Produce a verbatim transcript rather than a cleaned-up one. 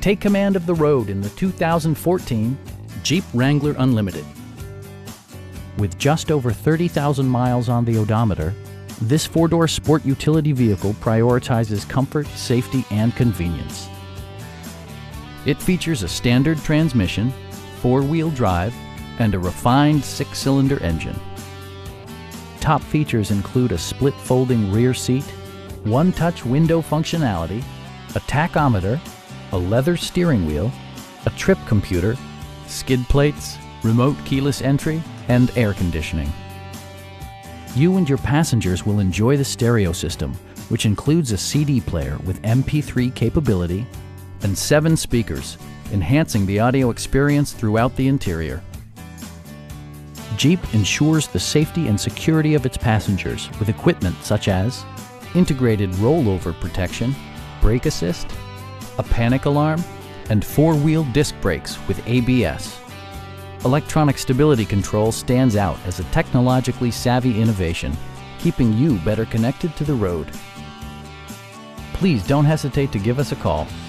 Take command of the road in the two thousand fourteen Jeep Wrangler Unlimited. With just over thirty thousand miles on the odometer, this four-door sport utility vehicle prioritizes comfort, safety, and convenience. It features a standard transmission, four-wheel drive, and a refined six-cylinder engine. Top features include a split folding rear seat, one-touch window functionality, a tachometer, a leather steering wheel, a trip computer, skid plates, remote keyless entry, and air conditioning. You and your passengers will enjoy the stereo system, which includes a C D player with M P three capability and seven speakers, enhancing the audio experience throughout the interior. Jeep ensures the safety and security of its passengers with equipment such as integrated rollover protection, brake assist, a panic alarm, and four-wheel disc brakes with A B S. Electronic stability control stands out as a technologically savvy innovation, keeping you better connected to the road. Please don't hesitate to give us a call.